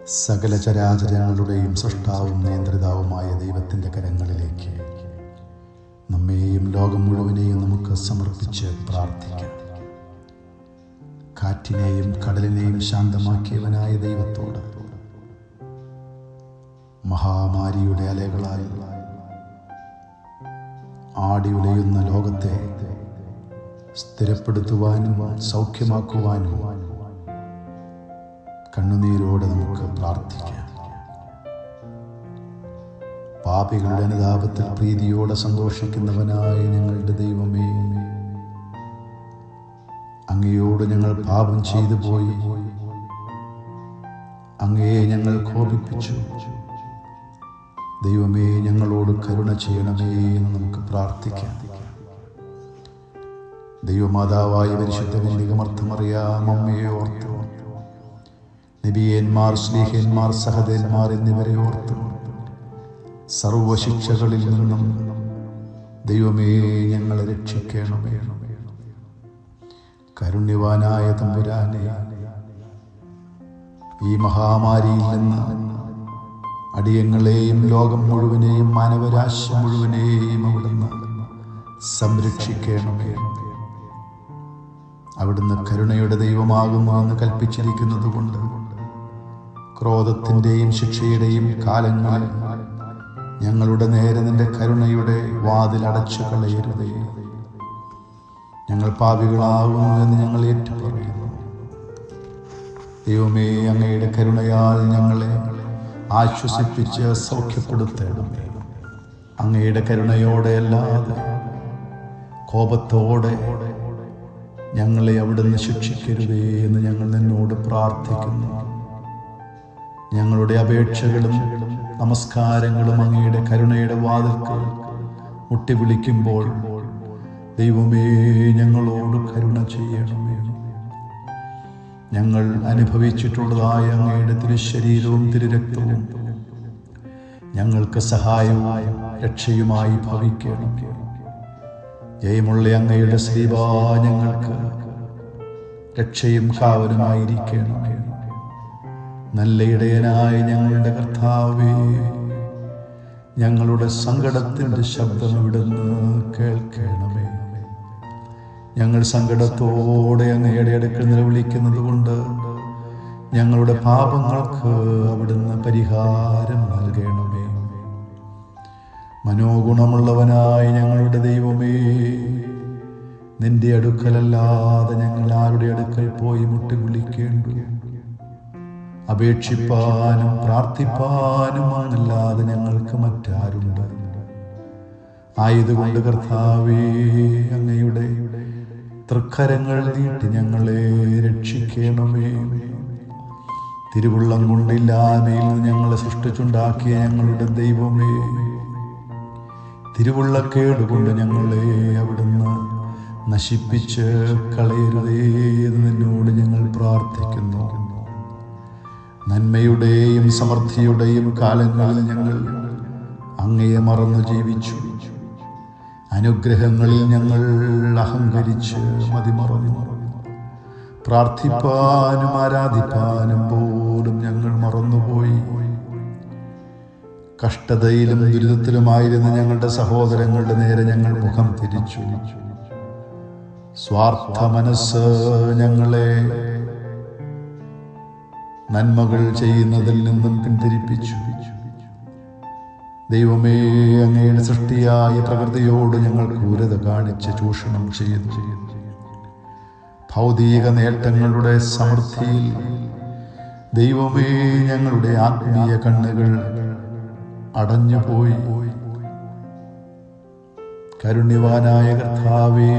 സകല ചരാചരങ്ങളുടെയും സൃഷ്ടാവും നിയന്ത്രിതാവുമായ ദൈവത്തിൻ്റെ കരങ്ങളിലേക്ക് നമ്മെയും ലോകം മുഴുവനെയും നമുക്ക് സമർപ്പിച്ച് പ്രാർത്ഥിക്കാം. കാറ്റിനെയും കടലിനെയും ശാന്തമാക്കിയവനായ ദൈവത്തോട് മഹാമാരിയുടെ അലകളാൽ ആടി ഉലയുന്ന ലോകത്തെ സ്ഥിരപ്പെടുത്തുവാനും സൗഖ്യമാക്കുവാനും കണ്ണുനീരോടെ നമുക്ക് പ്രാർത്ഥിക്കാം. പാപികളുടെ അനുതാപത്തിൽ പ്രീതിയോടെ സന്തോഷിക്കുന്നവനായ ഞങ്ങളുടെ ദൈവമേ, അങ്ങയോട് ഞങ്ങൾ പാപം ചെയ്തു പോയി, അങ്ങയെ ഞങ്ങൾ കോപിപ്പിച്ചു. ദൈവമേ, ഞങ്ങളോട് കരുണ ചെയ്യണമേ എന്ന് നമുക്ക് പ്രാർത്ഥിക്കാം. ദൈവമാതാവായ പരിശുദ്ധ കന്യകമർത്തമറിയാം അമ്മയെ ഓർത്തു, നബിയന്മാർ, സ്ലീഹന്മാർ, സഹദേന്മാർ എന്നിവരെ ഓർത്തു സർവശിക്ഷകളിൽ നിന്നും ദൈവമേ ഞങ്ങളെ രക്ഷിക്കണമേ. കാരുണ്യവാനായ തമ്പുരാനെ, ഈ മഹാമാരിയിൽ നിന്ന് അടിയങ്ങളെയും ലോകം മുഴുവനെയും മാനവരാശി മുഴുവനെയും അവിടുന്ന് സംരക്ഷിക്കണമേ. അവിടുന്ന് കരുണയുടെ ദൈവമാകുന്നു എന്ന് കൽപ്പിച്ചിരിക്കുന്നത് കൊണ്ട് ക്രോധത്തിൻ്റെയും ശിക്ഷയുടെയും കാലങ്ങളിൽ ഞങ്ങളുടെ നേരെ നിന്റെ കരുണയുടെ വാതിലടച്ചു കളയരുതേ. ഞങ്ങൾ പാപികളാകുന്നു എന്ന് ഞങ്ങൾ ഏറ്റുപറയുന്നു. ദൈവമേ, അങ്ങയുടെ കരുണയാൽ ഞങ്ങളെ ആശ്വസിപ്പിച്ച് സൗഖ്യപ്പെടുത്തണമേ. അങ്ങയുടെ കരുണയോടെ അല്ലാതെ കോപത്തോടെ ഞങ്ങളെ അവിടുന്ന് ശിക്ഷിക്കരുതേ എന്ന് ഞങ്ങൾ നിന്നോട് പ്രാർത്ഥിക്കുന്നു. ഞങ്ങളുടെ അപേക്ഷകളും നമസ്കാരങ്ങളും അങ്ങയുടെ കരുണയുടെ വാതിൽക്കൽ മുട്ടി വിളിക്കുമ്പോൾ ദൈവമേ, ഞങ്ങളോട് കരുണ ചെയ്യണമേ. ഞങ്ങൾ അനുഭവിച്ചിട്ടുള്ളതായ അങ്ങയുടെ തിരുശരീരവും തിരുരക്തവും ഞങ്ങൾക്ക് സഹായവും രക്ഷയുമായി ഭവിക്കണമേ. ജയമുള്ള അങ്ങയുടെ ശ്രീബാ ഞങ്ങൾക്ക് രക്ഷയും കാവലുമായിരിക്കണമേ. നല്ല ഇടയനായ ഞങ്ങളുടെ കർത്താവേ, ഞങ്ങളുടെ സങ്കടത്തിൻ്റെ ശബ്ദം ഇവിടുന്ന് കേൾക്കണമേ. ഞങ്ങൾ സങ്കടത്തോടെ അങ്ങയുടെ അടുക്കൽ നിലവിളിക്കുന്നത് കൊണ്ട് ഞങ്ങളുടെ പാപങ്ങൾക്ക് അവിടുന്ന് പരിഹാരം നൽകണമേ. മനോഗുണമുള്ളവനായ ഞങ്ങളുടെ ദൈവമേ, നിന്റെ അടുക്കലല്ലാതെ ഞങ്ങൾ ആരുടെ അടുക്കൽ പോയി മുട്ടി വിളിക്കേണ്ടു? അപേക്ഷിപ്പാനും പ്രാർത്ഥിപ്പാനും അല്ലാതെ ഞങ്ങൾക്ക് മറ്റാരുണ്ട്? ആയതുകൊണ്ട് കർത്താവേ, അങ്ങയുടെ തൃക്കരങ്ങൾ നീട്ടി ഞങ്ങളെ രക്ഷിക്കണമേ. തിരുവുള്ളം കൊണ്ടില്ലായ്മയിൽ നിന്ന് ഞങ്ങളെ സൃഷ്ടിച്ചുണ്ടാക്കിയ ഞങ്ങളുടെ ദൈവമേ, തിരുവുള്ളക്കേട് കൊണ്ട് ഞങ്ങളെ അവിടുന്ന് നശിപ്പിച്ച് കളയരുതേ എന്ന് നിന്നോട് ഞങ്ങൾ പ്രാർത്ഥിക്കുന്നു. നന്മയുടെയും സമൃദ്ധിയുടെയും കാലങ്ങളിൽ ഞങ്ങൾ അങ്ങയെ മറന്നു ജീവിച്ചു. അനുഗ്രഹങ്ങളിൽ ഞങ്ങൾ അഹങ്കരിച്ച് മതിമറന്നു. പ്രാർത്ഥിപ്പാനും ആരാധിപ്പാനും പോലും ഞങ്ങൾ മറന്നുപോയി. കഷ്ടതയിലും ദുരിതത്തിലുമായിരുന്ന ഞങ്ങളുടെ സഹോദരങ്ങളുടെ നേരെ ഞങ്ങൾ മുഖം തിരിച്ചു. സ്വാർത്ഥ മനസ്സ് ഞങ്ങളെ നന്മകൾ ചെയ്യുന്നതിൽ നിന്നും പിന്തിരിപ്പിച്ചു. ദൈവമേ, അങ്ങയുടെ സൃഷ്ടിയായ പ്രകൃതിയോട് ഞങ്ങൾ ക്രൂരത കാണിച്ച് ചൂഷണം ചെയ്തു. ഭൗതിക നേട്ടങ്ങളുടെ സമൃദ്ധിയിൽ ദൈവമേ, ഞങ്ങളുടെ ആത്മീയ കണ്ണുകൾ അടഞ്ഞുപോയി. കാരുണ്യവാനായ കർത്താവേ,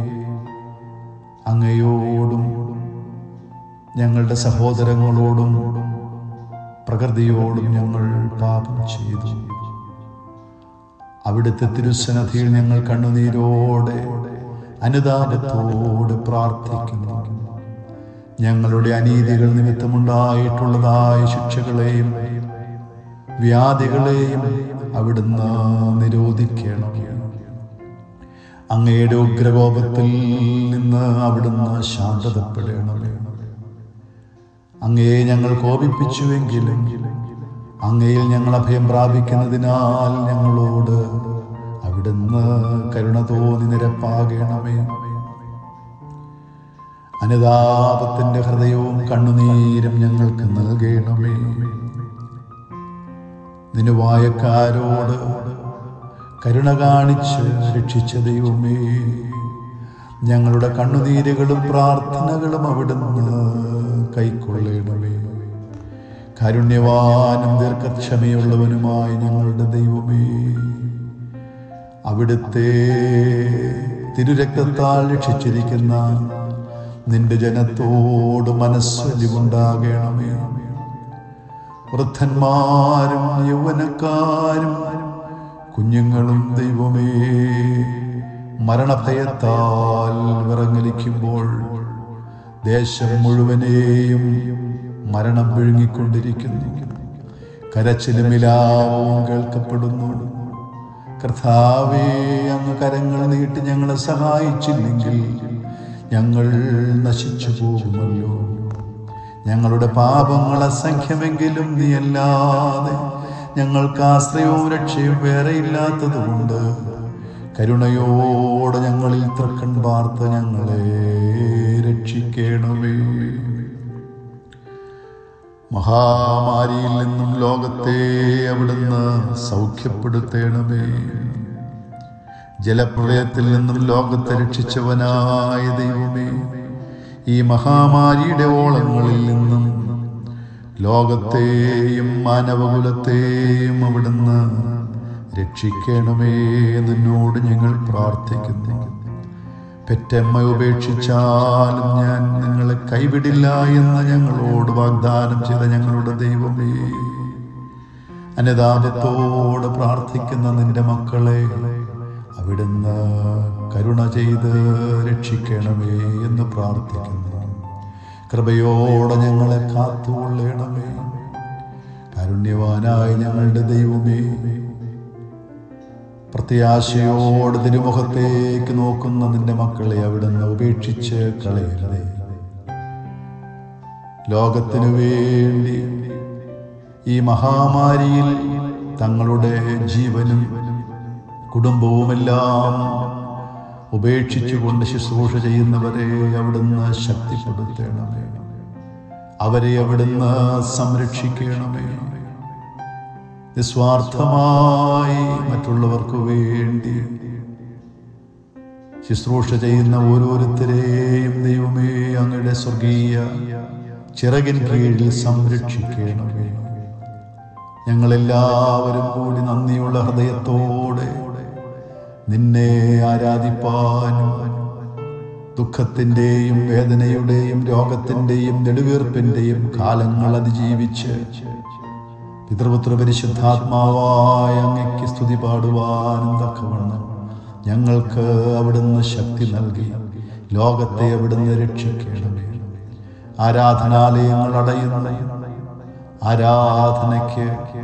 അങ്ങയോടും ഞങ്ങളുടെ സഹോദരങ്ങളോടും പ്രകൃതിയോടും ഞങ്ങൾ പാപം ചെയ്തു. അവിടുത്തെ തിരുസന്നിധിയിൽ ഞങ്ങൾ കണ്ണുനീരോടെ അനുതാപത്തോടെ പ്രാർത്ഥിക്കുന്നു. ഞങ്ങളുടെ അനീതികൾ നിമിത്തമുണ്ടായിട്ടുള്ളതായ ശിക്ഷകളെയും വ്യാധികളെയും അവിടുന്ന് നിരോധിക്കണമേ. അങ്ങയുടെ ഉഗ്രകോപത്തിൽ നിന്ന് അവിടുന്ന് ശാന്തതപ്പെടണമേ. അങ്ങയെ ഞങ്ങൾ കോപിപ്പിച്ചുവെങ്കിലും അങ്ങയിൽ ഞങ്ങൾ അഭയം പ്രാപിക്കുന്നതിനാൽ ഞങ്ങളോട് അവിടുന്ന് കരുണ തോന്നി നിരപ്പാകണമേ. അനുതാപത്തിന്റെ ഹൃദയവും കണ്ണുനീരും ഞങ്ങൾക്ക് നൽകണമേ. നിനുവായക്കാരോട് കരുണ കാണിച്ച് രക്ഷിച്ച ദൈവമേ, ഞങ്ങളുടെ കണ്ണുനീരുകളും പ്രാർത്ഥനകളും അവിടുന്ന് കൈക്കൊള്ളണമേ. കാരുണ്യവാനും ദീർഘക്ഷമയുള്ളവനുമായ ഞങ്ങളുടെ ദൈവമേ, അവിടുത്തെ തിരുരക്തത്താൽ രക്ഷിച്ചിരിക്കുന്ന നിന്റെ ജനത്തോട് മനസ്സലിവുണ്ടാകണമേ. വൃദ്ധന്മാരും യൗവനക്കാരും കുഞ്ഞുങ്ങളും ദൈവമേ മരണഭയത്താൽ വിറങ്ങലിക്കുമ്പോൾ ദേശം മുഴുവനെയും മരണം വിഴുങ്ങിക്കൊണ്ടിരിക്കുന്നു. കരച്ചിലും വിലാപവും കേൾക്കപ്പെടുന്നു. കർത്താവേ, അങ്ങ് കരങ്ങൾ നീട്ടി ഞങ്ങളെ സഹായിച്ചില്ലെങ്കിൽ ഞങ്ങൾ നശിച്ചു പോകുമല്ലോ. ഞങ്ങളുടെ പാപങ്ങൾ അസംഖ്യമെങ്കിലും നീയല്ലാതെ ഞങ്ങൾക്ക് ആശ്രയവും രക്ഷയും വേറെ ഇല്ലാത്തതുകൊണ്ട് കരുണയോടെ ഞങ്ങളിൽ തൃക്കൺ പാർത്ത് ഞങ്ങളെ രക്ഷിക്കണമേ. മഹാമാരിയിൽ നിന്നും ലോകത്തെ അവിടുന്ന് സൗഖ്യപ്പെടുത്തണമേ. ജലപ്രളയത്തിൽ നിന്നും ലോകത്തെ രക്ഷിച്ചവനായ ദൈവമേ, ഈ മഹാമാരിയുടെ ഓളങ്ങളിൽ നിന്നും ലോകത്തെയും മാനവകുലത്തെയും അവിടുന്ന് രക്ഷിക്കണമേ. നിന്നോട് ഞങ്ങൾ പ്രാർത്ഥിക്കുന്നു. പെറ്റമ്മ ഉപേക്ഷിച്ചാലും ഞാൻ നിങ്ങളെ കൈവിടില്ല എന്ന് ഞങ്ങളോട് വാഗ്ദാനം ചെയ്ത ഞങ്ങളുടെ ദൈവമേ, അനുതാപത്തോട് പ്രാർത്ഥിക്കുന്ന നിന്റെ മക്കളെ അവിടുന്ന് കരുണ ചെയ്ത് രക്ഷിക്കണമേ എന്ന് പ്രാർത്ഥിക്കുന്നു. കൃപയോടെ ഞങ്ങളെ കാത്തുകൊള്ളണമേ. കാരുണ്യവാനായ ഞങ്ങളുടെ ദൈവമേ, പ്രത്യാശയോട് തിരുമുഖത്തേക്ക് നോക്കുന്ന നിന്റെ മക്കളെ അവിടുന്ന് ഉപേക്ഷിച്ച് കളയരുതേ. ലോകത്തിനു വേണ്ടി ഈ മഹാമാരിയിൽ തങ്ങളുടെ ജീവനും കുടുംബവുമെല്ലാം ഉപേക്ഷിച്ചുകൊണ്ട് ശുശ്രൂഷ ചെയ്യുന്നവരെ അവിടുന്ന് ശക്തിപ്പെടുത്തണമേ. അവരെ അവിടുന്ന് സംരക്ഷിക്കണമേ. നിസ്വാർത്ഥമായി മറ്റുള്ളവർക്ക് വേണ്ടി ശുശ്രൂഷ ചെയ്യുന്ന ഓരോരുത്തരെയും ദൈവമേ അങ്ങയുടെ സ്വർഗീയ ചിറകിൻ കീഴിൽ സംരക്ഷിക്കണമേ. ഞങ്ങളെല്ലാവരും കൂടി നന്ദിയുള്ള ഹൃദയത്തോടെ നിന്നെ ആരാധിപ്പാനും ദുഃഖത്തിൻ്റെയും വേദനയുടെയും രോഗത്തിൻ്റെയും നെടുവീർപ്പിൻ്റെയും കാലങ്ങൾ അതിജീവിച്ച് പിതൃപുത്ര പരിശുദ്ധാത്മാവായ അങ്ങയ്ക്ക് സ്തുതി പാടുവാനും തക്കവണ്ണം ഞങ്ങൾക്ക് അവിടുന്ന് ശക്തി നൽകി ലോകത്തെ അവിടുന്ന് രക്ഷിക്കണമേ. ആരാധനാലയങ്ങൾ അടയുന്ന ആരാധനയ്ക്ക്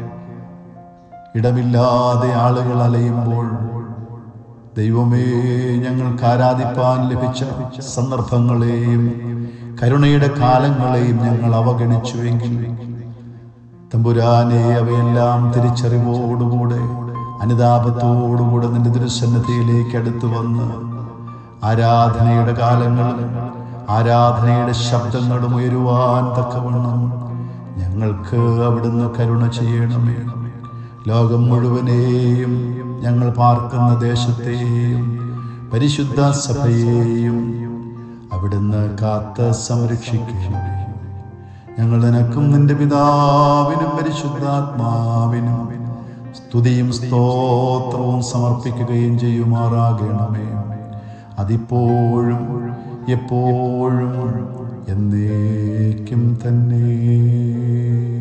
ഇടമില്ലാതെ ആളുകൾ അലയുമ്പോൾ ദൈവമേ, ഞങ്ങൾക്ക് ആരാധിപ്പാൻ ലഭിച്ച സന്ദർഭങ്ങളെയും കരുണയുടെ കാലങ്ങളെയും ഞങ്ങൾ അവഗണിച്ചുവെങ്കിൽ തമ്പുരാനെ, അവയെല്ലാം തിരിച്ചറിവോടുകൂടെ അനുതാപത്തോടുകൂടെ നിന്റെ തിരുസന്നിധിയിലേക്ക് അടുത്തു വന്ന് ആരാധനയുടെ കാലങ്ങളും ആരാധനയുടെ ശബ്ദങ്ങളും ഉയരുവാൻ തക്കവണ്ണം ഞങ്ങൾക്ക് അവിടുന്ന് കരുണ ചെയ്യണമേ. ലോകം മുഴുവനെയും ഞങ്ങൾ പാർക്കുന്ന ദേശത്തെയും പരിശുദ്ധ സഭയെയും അവിടുന്ന് കാത്ത് സംരക്ഷിക്കണമേ. ഞങ്ങൾ നിനക്കും നിന്റെ പിതാവിനും പരിശുദ്ധാത്മാവിനും സ്തുതിയും സ്തോത്രവും സമർപ്പിക്കുകയും ചെയ്യുമാറാകണമേ. അതിപ്പോഴും എപ്പോഴും എന്നേക്കും തന്നെ.